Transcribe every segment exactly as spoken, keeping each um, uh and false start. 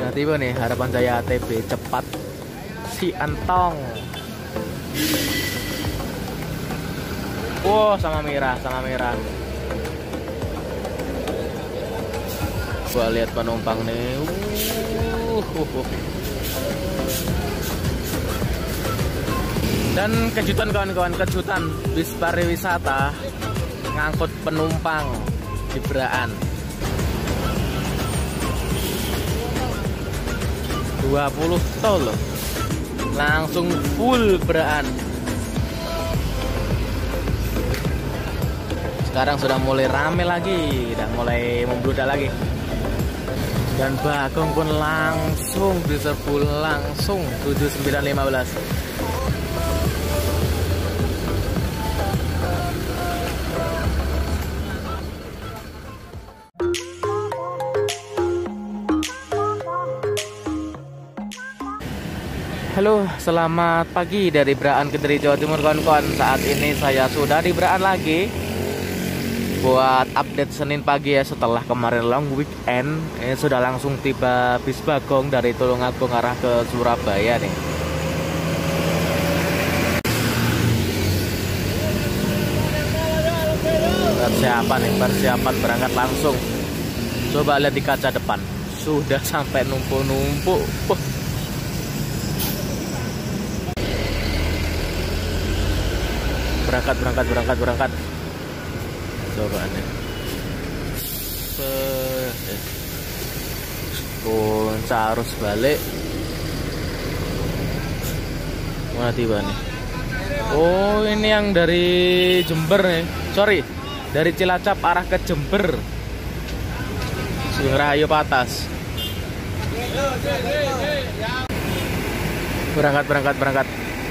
Nah, tiba nih Harapan Jaya A T B cepat si Antong. Wow, sama merah, sama merah. Gua lihat penumpang nih. Uh, uh, uh. Dan kejutan kawan-kawan, kejutan bis pariwisata ngangkut penumpang di Braan. dua puluh tol loh. Langsung full Braan. Sekarang sudah mulai rame lagi, udah mulai membludak lagi. Dan Bagong pun langsung diserbu langsung tujuh sembilan lima belas. Halo, selamat pagi dari Braan, Kediri, Jawa Timur kawan-kawan. Saat ini saya sudah di Braan lagi buat update Senin pagi ya, setelah kemarin long weekend. Ini sudah langsung tiba bis Bagong dari Tulungagung arah ke Surabaya nih. Persiapan nih, persiapan berangkat langsung. Coba lihat di kaca depan, sudah sampai numpuk-numpuk. Berangkat, berangkat, berangkat, berangkat. Coba nih. Puncak arus balik. Mana tiba nih? Oh, ini yang dari Jember nih. Sorry, dari Cilacap arah ke Jember. Sugeng Rahayu Patas. Berangkat, berangkat, berangkat.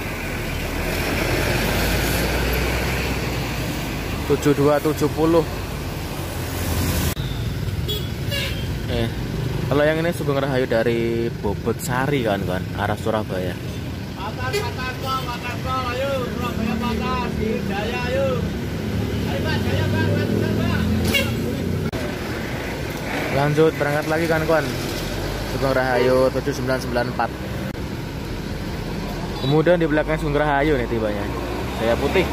tujuh dua tujuh nol. Eh, kalau yang ini Sugeng Rahayu dari Bobot Sari kan-kan, arah Surabaya. Lanjut berangkat lagi kan-kan. Sugeng Rahayu tujuh sembilan sembilan empat. Kemudian di belakang Sugeng Rahayu nih tibanya. Saya Putih.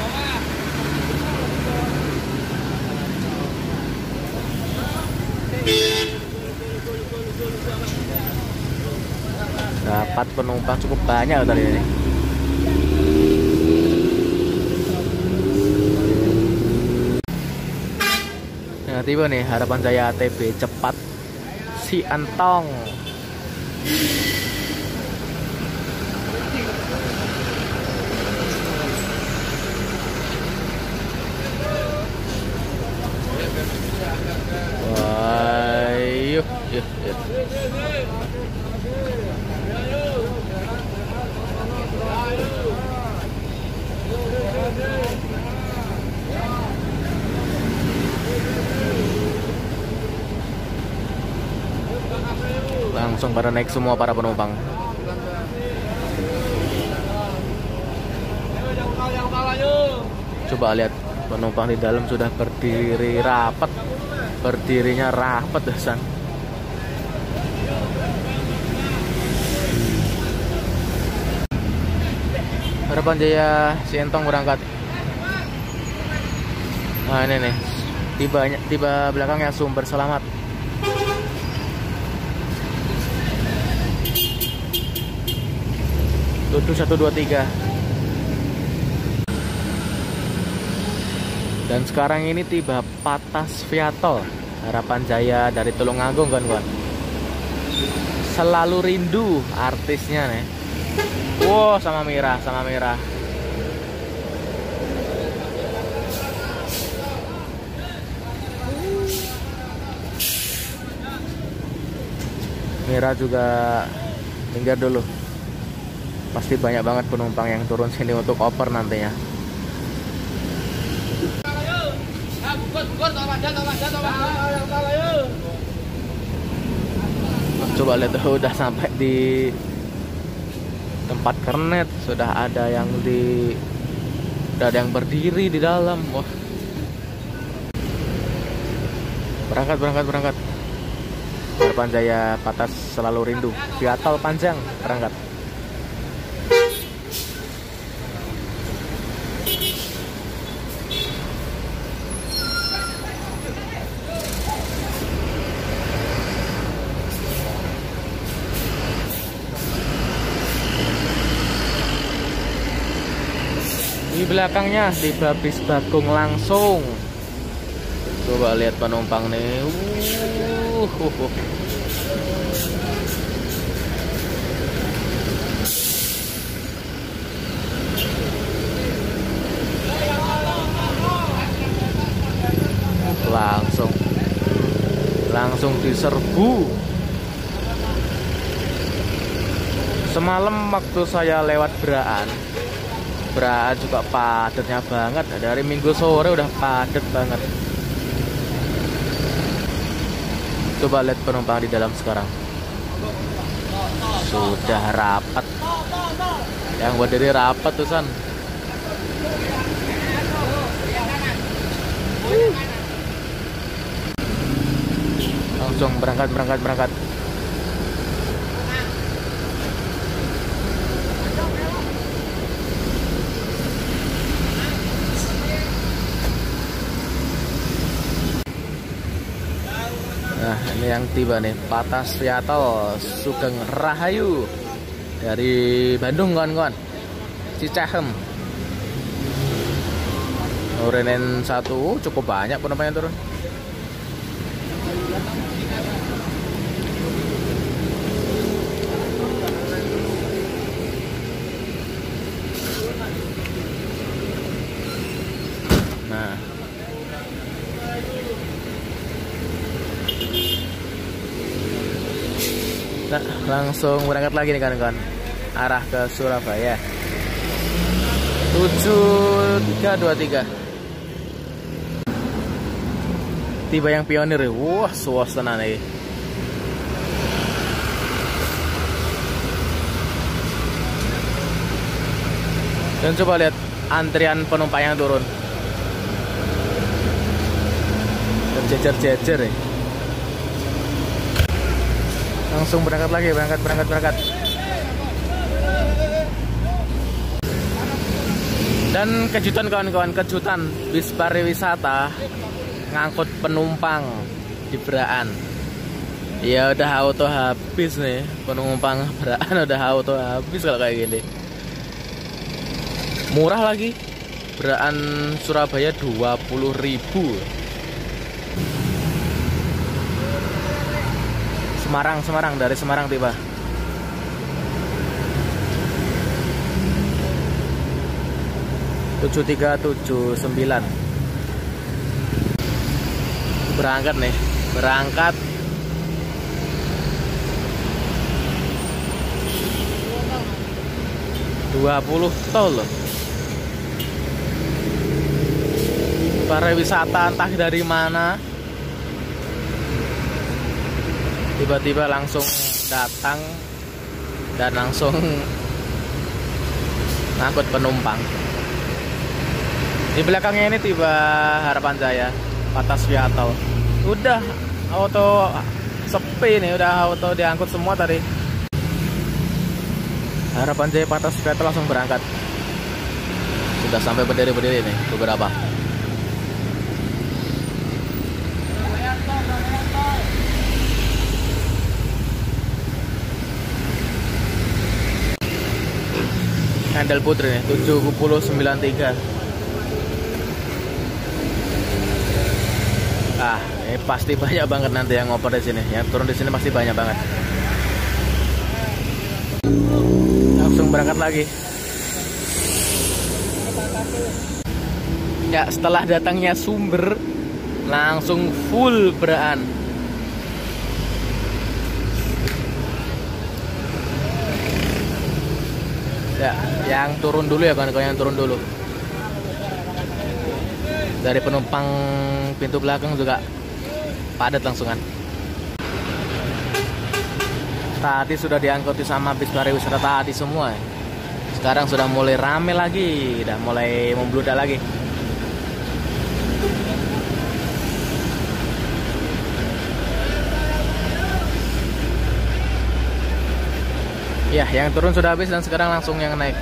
Dapat penumpang cukup banyak tadi ini. Nah, tiba nih Harapan Jaya A T B cepat si Antong. Wah, yuk, yuk, yuk. Langsung pada naik semua para penumpang. Coba lihat penumpang di dalam sudah berdiri rapat. Berdirinya rapat Hasan. Harapan Jaya si Entong berangkat. Nah, ini nih. Tiba tiba belakangnya Sumber Selamat. Tujuh satu dua tiga. Dan sekarang ini tiba Patas Viator, Harapan Jaya dari Tulungagung kan kawan. Selalu Rindu artisnya nih. Wow, sama merah, sama merah. Merah juga minggir dulu. Pasti banyak banget penumpang yang turun sini untuk oper nantinya. Coba lihat tuh, udah sampai di tempat kernet, sudah ada yang di udah ada yang berdiri di dalam. Wah. Berangkat, berangkat, berangkat. Harapan Jaya Patas selalu rindu via tol panjang berangkat. Di belakangnya di Babis Bagong langsung. Coba lihat penumpang nih. Uh, uh, uh. Langsung langsung diserbu. Semalam waktu saya lewat Braan Braan juga padatnya banget. Dari minggu sore udah padat banget. Coba lihat penumpang di dalam sekarang. Sudah rapat. Yang berdiri rapat tuh San. Langsung berangkat berangkat berangkat. Nah, ini yang tiba nih, Patas via tol Sugeng Rahayu dari Bandung kawan-kawan. Cicahem. Orenen satu cukup banyak penumpang yang turun. Nah, Nah, langsung berangkat lagi nih kawan-kawan, arah ke Surabaya. tujuh tiga dua tiga. Tiba yang pionir ya. Wah, suasana nih. Dan coba lihat antrian penumpang yang turun. Terjejer-jejer ya. Langsung berangkat lagi, berangkat, berangkat, berangkat. Dan kejutan kawan-kawan, kejutan bis pariwisata ngangkut penumpang di Braan. Ya udah auto habis nih, penumpang Braan udah auto habis kalau kayak gini. Murah lagi, Braan Surabaya dua puluh ribu. Semarang, Semarang, dari Semarang tiba. tujuh tiga tujuh sembilan. Berangkat nih, berangkat. dua puluh tol loh. Pariwisata entah dari mana, tiba-tiba langsung datang dan langsung ngangkut penumpang. Di belakangnya ini tiba Harapan Jaya Patas via tol. Udah auto sepi nih, udah auto diangkut semua tadi. Harapan Jaya Patas via tol langsung berangkat. Sudah sampai berdiri-berdiri nih beberapa. Handel Putri nih, tujuh puluh sembilan tiga. Ah, ini pasti banyak banget nanti yang ngoper di sini. Yang turun di sini pasti banyak banget. Langsung berangkat lagi. Ya, setelah datangnya Sumber, langsung full Braan. Ya, yang turun dulu ya kawan-kawan, yang turun dulu. Dari penumpang pintu belakang juga padat langsungan. Tadi sudah diangkuti sama bis pariwisata tadi semua. Sekarang sudah mulai rame lagi, udah mulai membludak lagi. Ya, yang turun sudah habis dan sekarang langsung yang naik.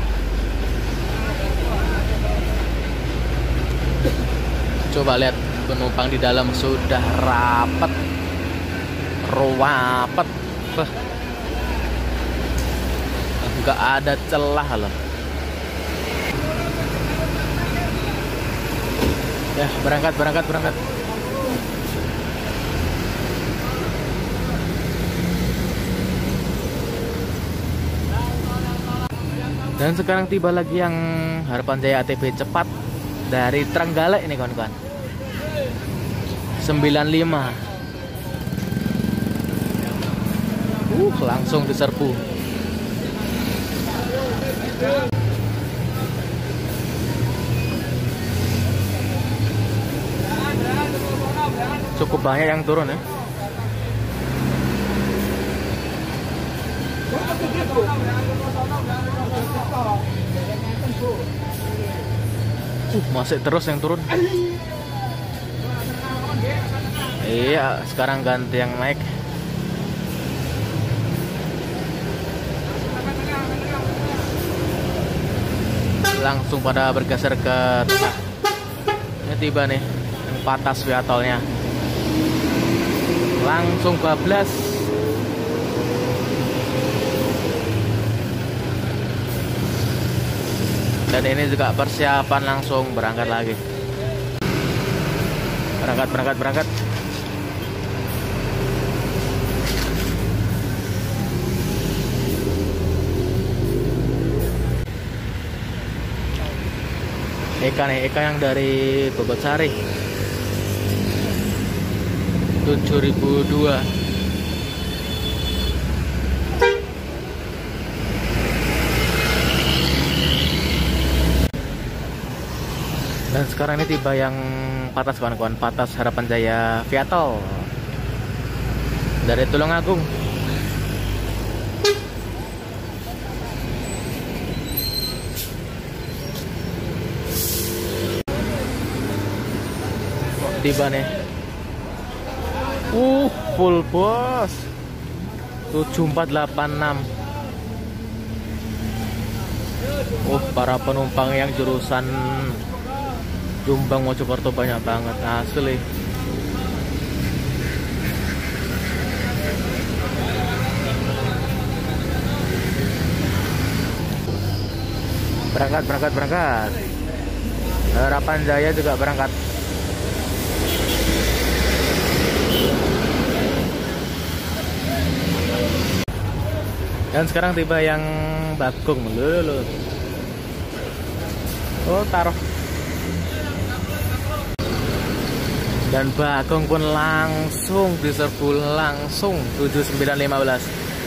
Coba lihat penumpang di dalam sudah rapat, ruwapet, nggak ada celah loh. Ya, berangkat, berangkat, berangkat. Dan sekarang tiba lagi yang Harapan Jaya A T B cepat dari Trenggalek ini kawan-kawan. sembilan puluh lima. Uh, langsung diserbu. Cukup banyak yang turun ya. Uh, masih terus yang turun. Iya, sekarang ganti yang naik. Langsung pada bergeser ke tengah. Ini tiba nih yang patah viatolnya. Langsung bablas. Dan ini juga persiapan langsung berangkat lagi. Berangkat, berangkat, berangkat. Eka nih, Eka yang dari Bogotsari tujuh ribu dua. Dan sekarang ini tiba yang Patas kawan-kawan, Patas Harapan Jaya Viatol dari Tulungagung. Oh, tiba nih. Uh, full bos. tujuh empat delapan enam. Oh, para penumpang yang jurusan Jombang Mojokerto banyak banget asli. Berangkat, berangkat, berangkat. Harapan Jaya juga berangkat. Dan sekarang tiba yang Bagong lho. Oh, taruh. Dan Bagong pun langsung diserbu langsung tujuh sembilan lima belas.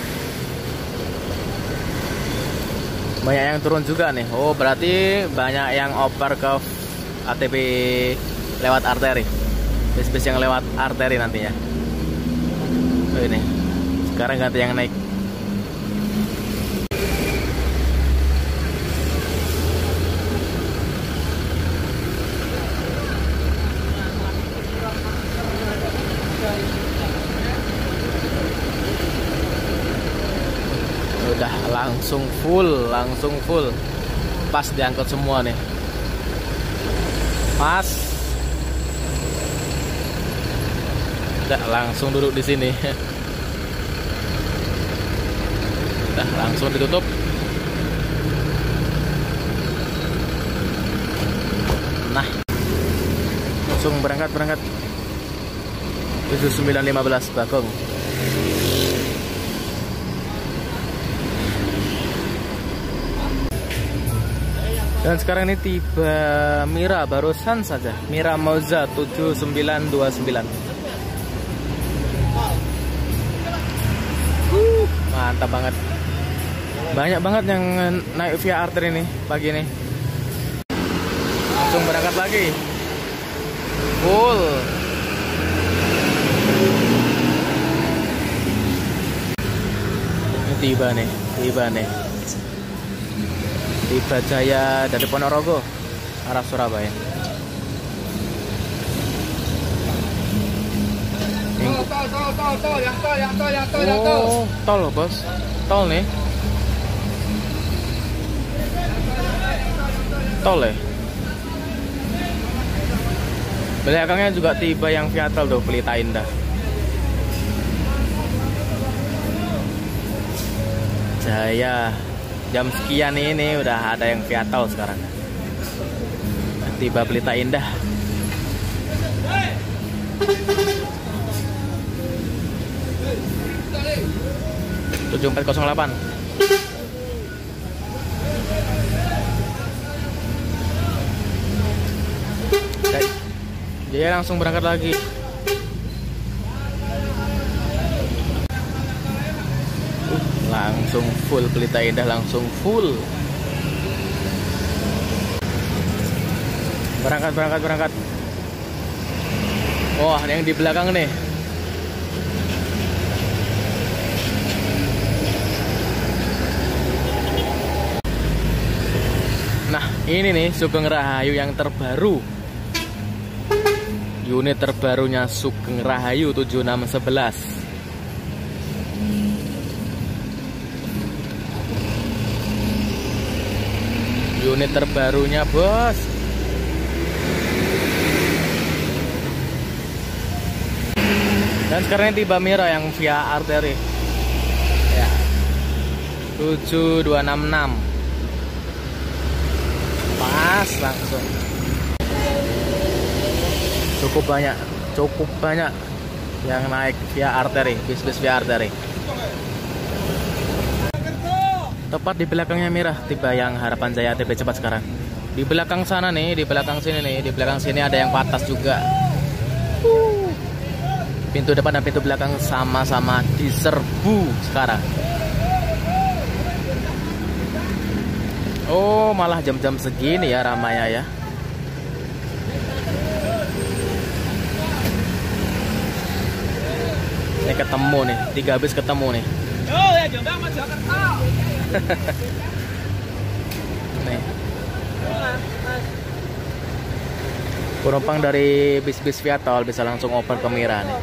Banyak yang turun juga nih. Oh, berarti banyak yang oper ke A T B lewat arteri. Bis-bis yang lewat arteri nantinya. Oh, ini. Sekarang ganti yang naik. Udah langsung full, langsung full. Pas diangkut semua nih. Pas. Udah langsung duduk di sini. Udah langsung ditutup. Nah. Langsung berangkat, berangkat. tujuh sembilan lima belas Bagong. Dan sekarang ini tiba Mira barusan saja. Mira Moza tujuh sembilan dua sembilan. Uh, mantap banget. Banyak banget yang naik via arteri ini pagi ini. Langsung berangkat lagi. Full. Ini tiba nih, tiba nih. Tiba Jaya dari Ponorogo arah Surabaya. Tol, tol, tol, tol, tol, yang tol, yang tol, yang tol, yang tol. Oh, tol bos, tol nih. Viatal ya. Belakangnya juga tiba yang Viatal tuh, Pelita Indah. Jaya jam sekian ini udah ada yang Viatal sekarang. Tiba Pelita Indah. tujuh empat nol delapan. Dia langsung berangkat lagi. Uh, langsung full Pelita Indah, langsung full. Berangkat, berangkat, berangkat. Wah, yang di belakang nih. Nah, ini nih Sugeng Rahayu yang terbaru. Unit terbarunya Sugeng Rahayu tujuh enam satu satu. Unit terbarunya, bos. Dan sekarang tiba Mira yang via arteri. Ya. tujuh dua enam enam. Pas langsung. Cukup banyak, cukup banyak yang naik via arteri, bis-bis via arteri. Tepat di belakangnya Mirah tiba yang Harapan Jaya A T B cepat sekarang. Di belakang sana nih, di belakang sini nih, di belakang sini ada yang patas juga. Pintu depan dan pintu belakang sama-sama diserbu sekarang. Oh, malah jam-jam segini ya ramainya ya. Ini ketemu nih, tiga bis ketemu nih. Oh ya, Jombang sama Jakarta. Nih. Penumpang dari bis-bis Viatal bisa langsung oper ke Mira nih.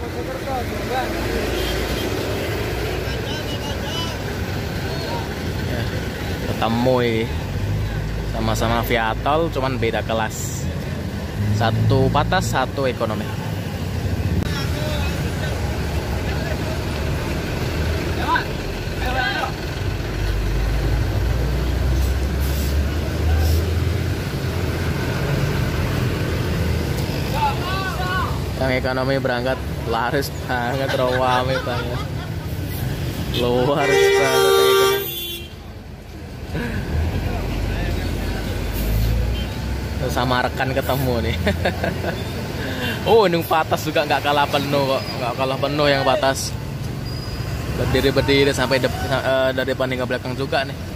Ya, ketemu ini. Sama-sama Viatal, cuman beda kelas. Satu patas, satu ekonomi. Yang ekonomi berangkat laris banget, rawame banget, luar banget ekonomi. Sama rekan ketemu nih. Oh, yang patas juga nggak kalah penuh kok, nggak kalah penuh yang patas. Berdiri berdiri sampai de uh, dari depan hingga belakang juga nih.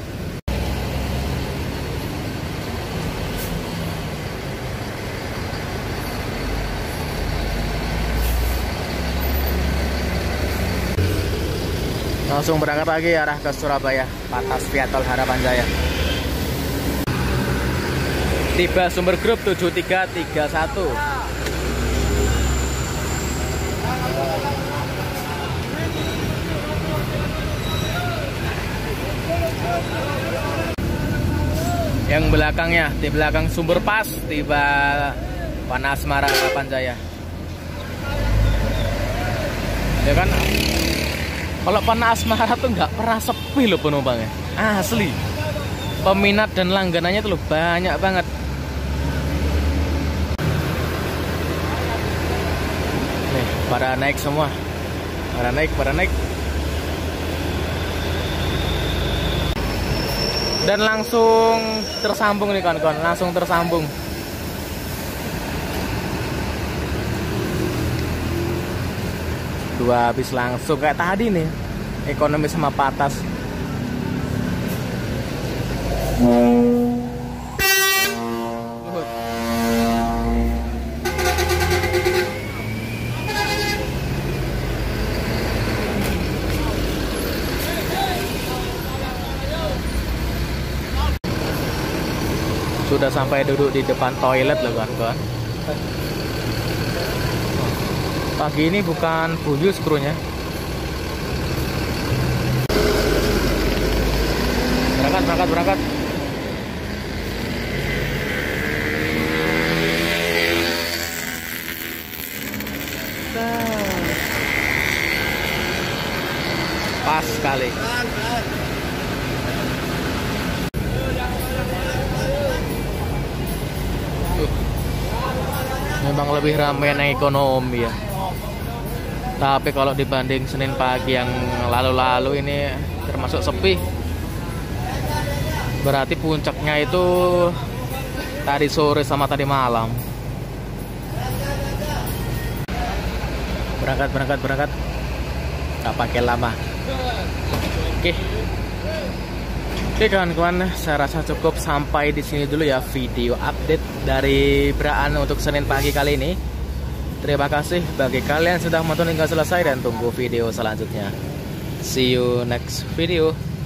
Langsung berangkat lagi arah ke Surabaya, patas Viatal Harapan Jaya. Tiba Sumber Group tujuh tiga tiga satu. Yang belakangnya, di belakang Sumber Pas, tiba Panasmara Harapan Jaya. Ya kan? Kalau Panasmara tuh nggak pernah sepi loh penumpangnya, asli. Peminat dan langganannya tuh loh banyak banget. Nih, pada naik semua, pada naik, pada naik. Dan langsung tersambung nih kawan-kawan, langsung tersambung. Dua bis langsung kayak tadi nih, ekonomi sama patas. Sudah sampai duduk di depan toilet loh kawan-kawan. Pagi ini bukan buyus krunya. Berangkat, berangkat, berangkat. pas sekali. Uh, memang lebih ramai yang ekonomi ya. Tapi kalau dibanding Senin pagi yang lalu-lalu ini termasuk sepi. Berarti puncaknya itu tadi sore sama tadi malam. Berangkat, berangkat, berangkat. Gak pakai lama. Oke. Oke kawan-kawan, saya rasa cukup sampai di sini dulu ya video update dari Braan untuk Senin pagi kali ini. Terima kasih bagi kalian yang sudah menonton hingga selesai dan tunggu video selanjutnya. See you next video.